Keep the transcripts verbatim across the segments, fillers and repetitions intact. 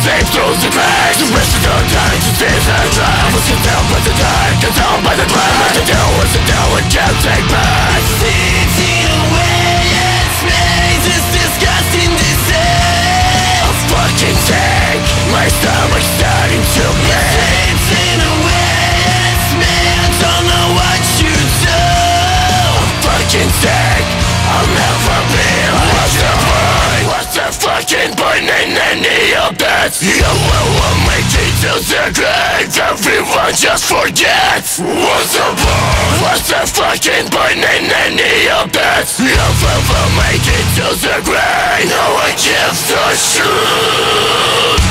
Save through the cracks. The rest of the time to see the drive. I was down by the dark, cut down by the black. What to do is to do and can't take back. Sitting away and space is disgusting disease. I'm fucking sick, my stomach's starting to bleed. Sitting away and space, I don't know what you do. I'm fucking sick, I'll never be like the point. What's the fucking point in any of that? You will make it to the grave. Everyone just forgets. What's the point? What's the fucking point in any of that? You will make it to the grave. No one gives a shit.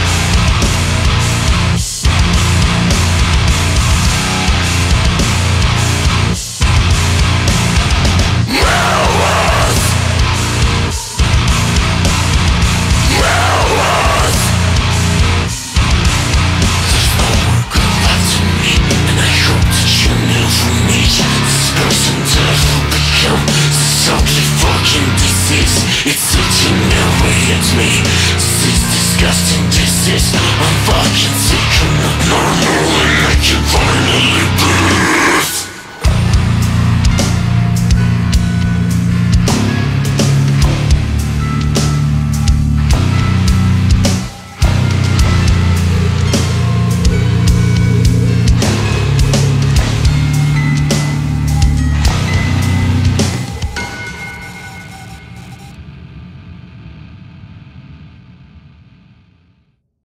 It's eating away at me. This is disgusting disease. I'm fucking sick. I'm not normal and I keep falling